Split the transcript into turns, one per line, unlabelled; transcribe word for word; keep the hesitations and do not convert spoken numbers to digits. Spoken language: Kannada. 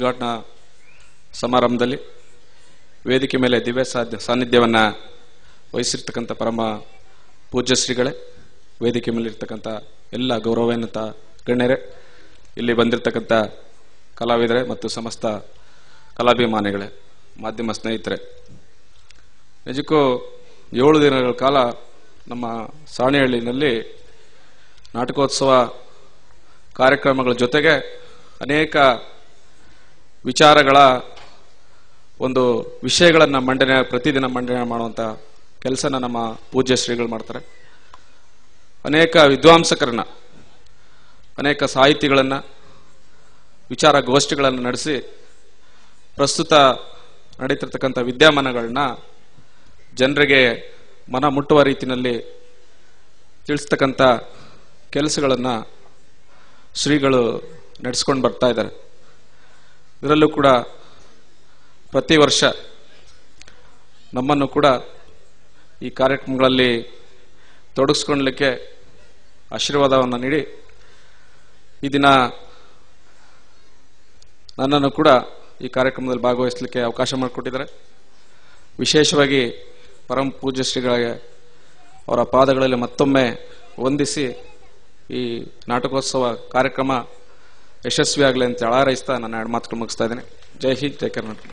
ಉದ್ಘಾಟನಾ ಸಮಾರಂಭದಲ್ಲಿ ವೇದಿಕೆ ಮೇಲೆ ದಿವ್ಯ ಸಾನ್ನಿಧ್ಯವನ್ನು ವಹಿಸಿರ್ತಕ್ಕಂಥ ಪರಮ ಪೂಜ್ಯ ಶ್ರೀಗಳೇ, ವೇದಿಕೆ ಮೇಲೆ ಇರ್ತಕ್ಕಂಥ ಎಲ್ಲ ಗೌರವಾನ್ವಿತ ಗಣ್ಯರೇ, ಇಲ್ಲಿ ಬಂದಿರತಕ್ಕಂಥ ಕಲಾವಿದರೇ ಮತ್ತು ಸಮಸ್ತ ಕಲಾಭಿಮಾನಿಗಳೇ, ಮಾಧ್ಯಮ ಸ್ನೇಹಿತರೆ, ನಿಜಕ್ಕೂ ಏಳು ದಿನಗಳ ಕಾಲ ನಮ್ಮ ಸಾಣೇಹಳ್ಳಿನಲ್ಲಿ ನಾಟಕೋತ್ಸವ ಕಾರ್ಯಕ್ರಮಗಳ ಜೊತೆಗೆ ಅನೇಕ ವಿಚಾರಗಳ ಒಂದು ವಿಷಯಗಳನ್ನು ಮಂಡನೆ ಪ್ರತಿದಿನ ಮಂಡನೆ ಮಾಡುವಂಥ ಕೆಲಸನ ನಮ್ಮ ಪೂಜ್ಯ ಶ್ರೀಗಳು ಮಾಡ್ತಾರೆ. ಅನೇಕ ವಿದ್ವಾಂಸಕರನ್ನ, ಅನೇಕ ಸಾಹಿತಿಗಳನ್ನು, ವಿಚಾರ ಗೋಷ್ಠಿಗಳನ್ನು ನಡೆಸಿ ಪ್ರಸ್ತುತ ನಡೀತಿರ್ತಕ್ಕಂಥ ವಿದ್ಯಮಾನಗಳನ್ನ ಜನರಿಗೆ ಮನ ಮುಟ್ಟುವ ರೀತಿಯಲ್ಲಿ ತಿಳಿಸ್ತಕ್ಕಂಥ ಕೆಲಸಗಳನ್ನು ಶ್ರೀಗಳು ನಡೆಸ್ಕೊಂಡು ಬರ್ತಾ ಇದ್ದಾರೆ. ಇದರಲ್ಲೂ ಕೂಡ ಪ್ರತಿ ವರ್ಷ ನಮ್ಮನ್ನು ಕೂಡ ಈ ಕಾರ್ಯಕ್ರಮಗಳಲ್ಲಿ ತೊಡಗಿಸ್ಕೊಳ್ಳಲಿಕ್ಕೆ ಆಶೀರ್ವಾದವನ್ನು ನೀಡಿ ಈ ದಿನ ನನ್ನನ್ನು ಕೂಡ ಈ ಕಾರ್ಯಕ್ರಮದಲ್ಲಿ ಭಾಗವಹಿಸಲಿಕ್ಕೆ ಅವಕಾಶ ಮಾಡಿಕೊಟ್ಟಿದ್ದಾರೆ. ವಿಶೇಷವಾಗಿ ಪರಮ ಪೂಜ್ಯ ಶ್ರೀಗಳಿಗೆ ಅವರ ಪಾದಗಳಲ್ಲಿ ಮತ್ತೊಮ್ಮೆ ವಂದಿಸಿ ಈ ನಾಟಕೋತ್ಸವ ಕಾರ್ಯಕ್ರಮ ಯಶಸ್ವಿಯಾಗಲಿ ಅಂತ ಹಾರೈಸ್ತಾ ನನ್ನ ಎರಡು ಮಾತುಗಳು ಮುಗಿಸ್ತಾ ಇದ್ದೇನೆ. ಜೈ ಹಿಂದ್, ಜೈ ಕರ್ನಾಟಕ.